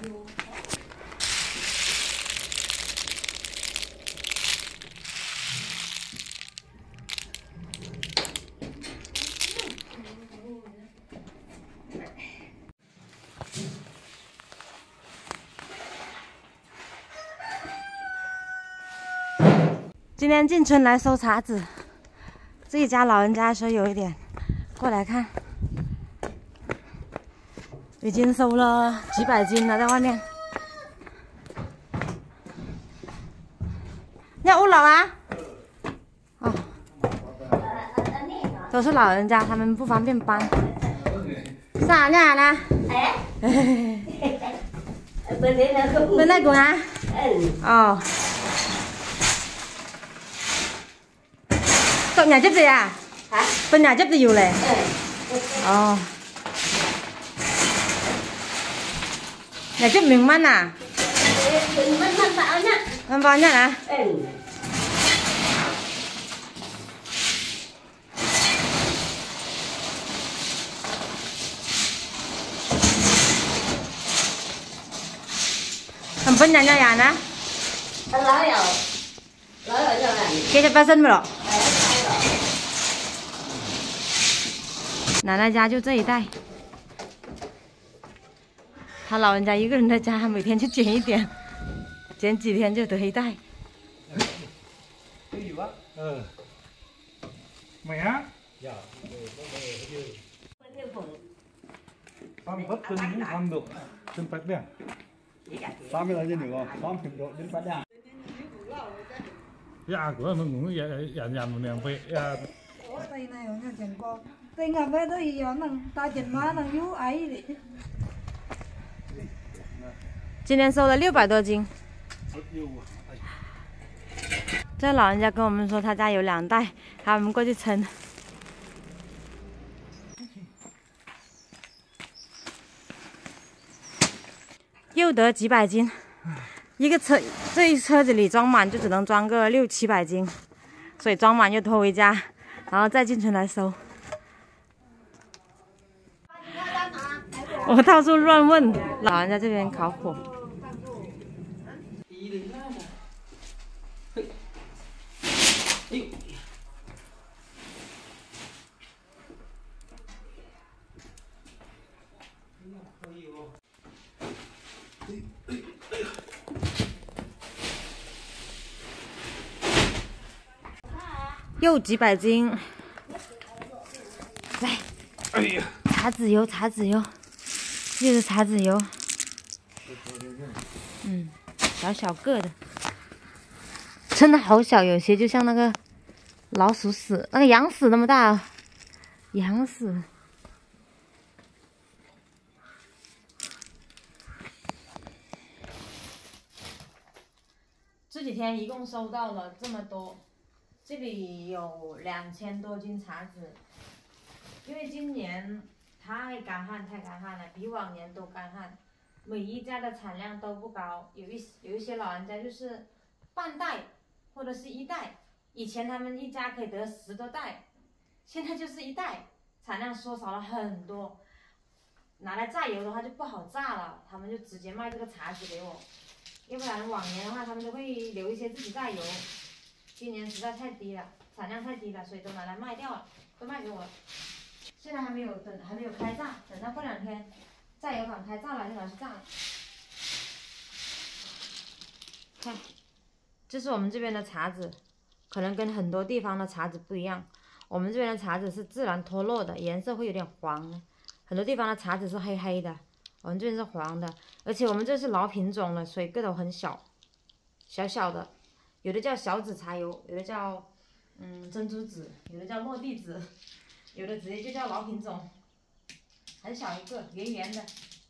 今天进村来收茶籽，自己家老人家说有一点，过来看，已经收了几百斤了，在外面。你屋老啊？哦，都是老人家，他们不方便搬。啥呢？哎，bên đây của hả? Ờ. Cậu nhà chấp gì à? Hả? Bên nhà chấp gì dù lệ? Ờ. Nhà chấp miếng măng à? Măng vào nhá. Măng vào nhá hả? Thầm phân nhà nhà nè. Lấy rồi cho này. Kia cho ba sinh rồi. 奶奶家就这一带，他老人家一个人在家，每天就捡一点，捡几天就得一袋。 mày á? Con vất cưng những con được cưng bạch đèn. Sao bây giờ trên được không? Con thịt độ đến bạch đèn. Dạ, của mình cũng dàn một niềm về. Tay này ở nhà chẳng có. Tay ngập với tôi giờ thằng ta chẳng má thằng vú ấy đi. 今天收了600多斤。这老人家跟我们说，他家有2袋，他们过去称。又得几百斤，一个车这一车子里装满就只能装个600、700斤，所以装满就拖回家，然后再进村来收。我到处乱问，老人家这边烤火。 又几百斤，来，哎呀，茶籽油，茶籽油，又是茶籽油，小小个的，真的好小，有些就像那个老鼠屎，那个羊屎那么大啊，羊屎。这几天一共收到了这么多。 这里有2000多斤茶籽，因为今年太干旱了，比往年都干旱，每一家的产量都不高，有一些老人家就是半袋或者是1袋，以前他们一家可以得10多袋，现在就是1袋，产量缩少了很多，拿来榨油的话就不好榨了，他们就直接卖这个茶籽给我，要不然往年的话他们都会留一些自己榨油。 今年实在太低了，产量太低了，所以都拿来卖掉了，都卖给我了。现在还没有开榨，等到过2天，榨油厂开榨了就拿去榨了。看，这是我们这边的茶籽，可能跟很多地方的茶籽不一样。我们这边的茶籽是自然脱落的，颜色会有点黄，很多地方的茶籽是黑黑的，我们这边是黄的，而且我们这是老品种的，所以个头很小，小小的。 有的叫小籽茶油，有的叫珍珠籽，有的叫落地籽，有的直接就叫老品种，很小一个，圆圆的。